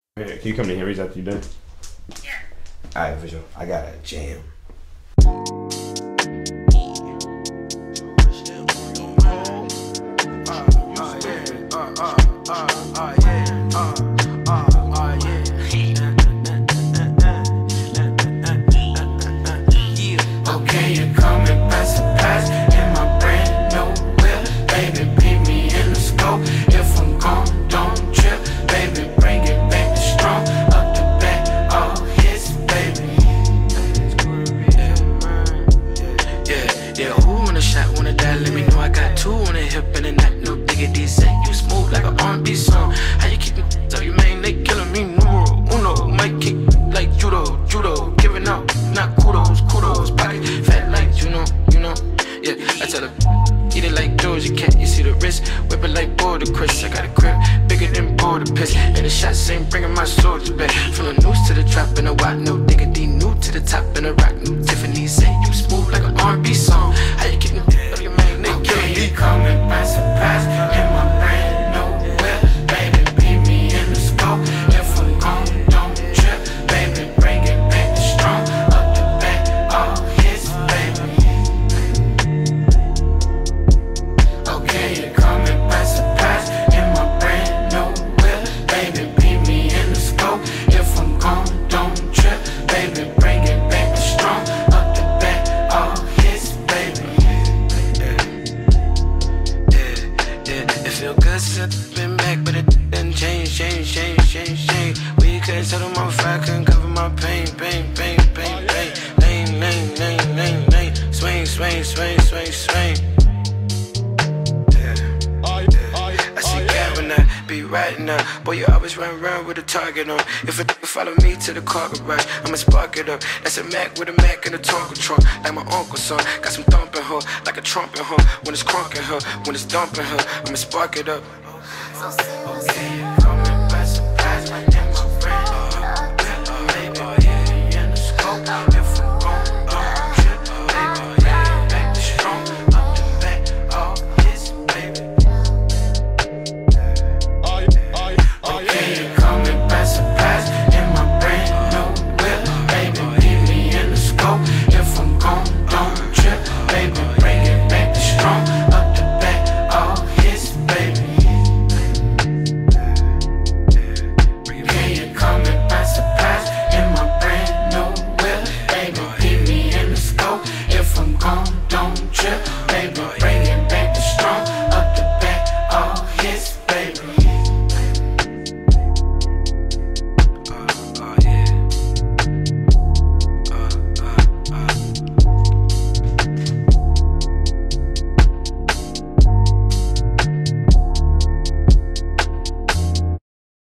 Hey, can you come to Henry's after you done? Yeah. Alright, for sure. I got a jam. Okay, you're coming past the past in my brand new whip. Baby, beat me in the scope. If I'm gone, don't trip. Baby, bring it back to strong. Up the back, all hits, baby. Yeah, who want a shot, wanna die? Let me know. I got two on the hip and a neck. No diggity, say you smooth like an R&B song. How you keep it up, you man, they killing me. Numero uno, might kick like judo. Giving out, not kudos. Pocket fat like you know. Yeah, I tell her, eat it like Doja Cat. You see the wrist, whip it like Border Chris. I got a grip bigger than Border Piss. And the shots ain't bringing my soldiers back. From the noose to the trap and a white no diggity. New to the top and a rock new Tiffany. Say you smooth like an R&B song. How you getting up your man? They killing me. Coming by surprise in my brand new whip. Baby, beat me in the scope. If I'm gone, don't trip. Baby, bring it back to strong. Up the back, all hits, baby. Okay, you're coming by surprise in my brand new whip. Baby, beat me in the scope. If I'm gone, don't trip. Baby, bring it back to strong. Up the back, all hits, baby. Yeah, it feel good since I've been back, but it didn't change. We couldn't settle my fire, couldn't cover my pain. Lane. Swing. I see God when I be riding up. Boy, you always run with a target on. If a nigga follow me to the car garage, I'ma spark it up. That's a Mac with a Mac and a Tonka trunk, like my uncle's son. Got some thumping her, like a trumpet her. When it's crunking her, when it's dumping her, I'ma spark it up. So